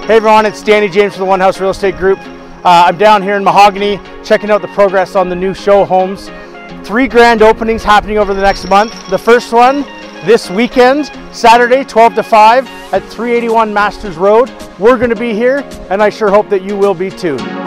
Hey everyone, it's Danny James from the One House Real Estate Group. I'm down here in Mahogany checking out the progress on the new show homes. 3 grand openings happening over the next month. The first one this weekend, Saturday 12 to 5 at 381 Masters Road. We're going to be here and I sure hope that you will be too.